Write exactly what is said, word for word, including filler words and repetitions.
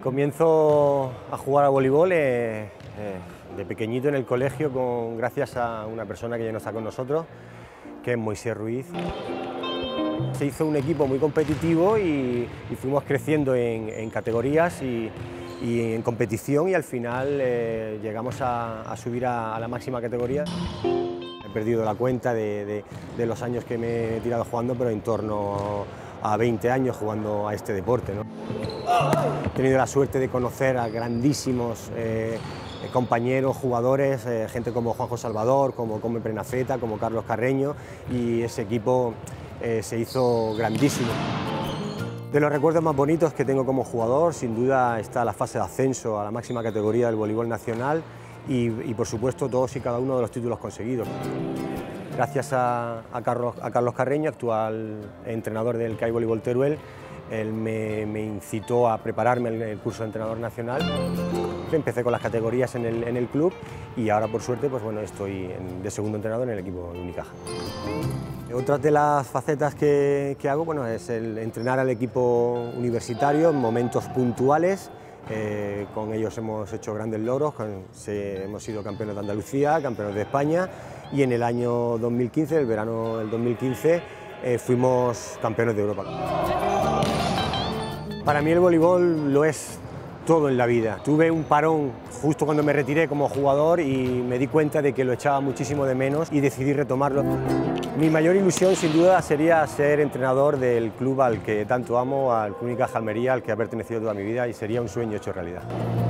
Comienzo a jugar a voleibol eh, eh, de pequeñito en el colegio, con, gracias a una persona que ya no está con nosotros, que es Moisés Ruiz. Se hizo un equipo muy competitivo y, y fuimos creciendo en, en categorías y, y en competición, y al final eh, llegamos a, a subir a, a la máxima categoría. He perdido la cuenta de, de, de los años que me he tirado jugando, pero en torno a veinte años jugando a este deporte, ¿no? He tenido la suerte de conocer a grandísimos eh, compañeros, jugadores, eh, gente como Juanjo Salvador, como Come Prenafeta, como Carlos Carreño, y ese equipo eh, se hizo grandísimo. De los recuerdos más bonitos que tengo como jugador, sin duda está la fase de ascenso a la máxima categoría del voleibol nacional y, y por supuesto todos y cada uno de los títulos conseguidos. Gracias a, a, Carlos, a Carlos Carreño, actual entrenador del C A I Voleibol Teruel, él me, me incitó a prepararme en el curso de entrenador nacional. Empecé con las categorías en el, en el club y ahora, por suerte, pues bueno, estoy en, de segundo entrenador en el equipo de Unicaja. Otra de las facetas que, que hago, bueno, es el entrenar al equipo universitario en momentos puntuales. Eh, con ellos hemos hecho grandes logros, con, se, hemos sido campeones de Andalucía, campeones de España, y en el año dos mil quince, el verano del dos mil quince, eh, fuimos campeones de Europa. Para mí el voleibol lo es todo en la vida. Tuve un parón justo cuando me retiré como jugador y me di cuenta de que lo echaba muchísimo de menos y decidí retomarlo. Mi mayor ilusión sin duda sería ser entrenador del club al que tanto amo, al Unicaja Almería, al que he pertenecido toda mi vida, y sería un sueño hecho realidad.